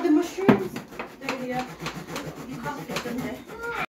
the mushrooms. There you go. You can't fit them here.